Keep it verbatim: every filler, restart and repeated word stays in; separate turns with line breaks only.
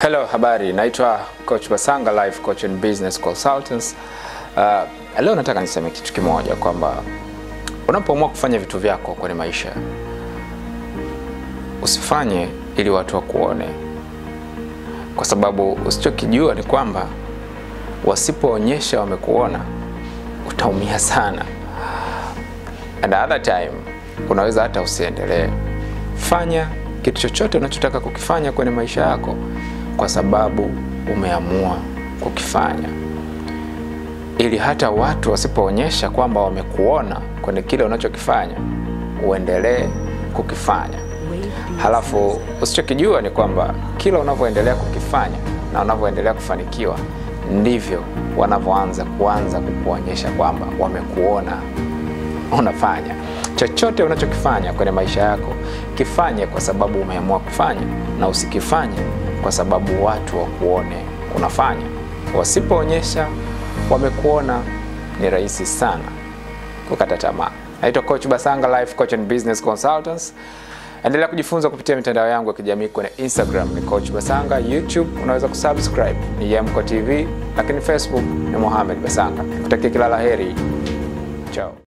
Hello, habari. Naitwa Coach Basanga, Life Coach and Business Consultants. Uh, leo nataka niseme kitu kimoja kwamba unapoamua kufanya vitu vyako kwenye maisha, usifanye ili watu wakuone. Kwa sababu usichokijua ni kwamba wasipoonyesha wamekuona, utaumia sana. And other time, unaweza hata usiendelee. Fanya kitu chochote unachotaka kukifanya kwenye maisha yako kwa sababu umeamua kukifanya, ili hata watu wasipoonyesha kwamba wamekuona kwenye kile unachokifanya, uendelee kukifanya. Halafu usichokijua ni kwamba kila unavyoendelea kukifanya na unavyoendelea kufanikiwa, ndivyo wanavyoanza kuanza kukuonyesha kwamba wamekuona unafanya. Chochote unachokifanya kwenye maisha yako, kifanye kwa sababu umeamua kufanya, na usikifanye kwa sababu watu wakuone unafanya. Wasipoonyesha wamekuona, ni rahisi sana kukata tamaa. Naitwa Coach Basanga, Life Coach and Business Consultants. Endelea kujifunza kupitia mitandao yangu ya kijamii. Kwenye Instagram ni Coach Basanga, YouTube unaweza kusubscribe ni Yemko T V, lakini Facebook ni Mohamed Basanga. Kutakia kila laheri. Ciao.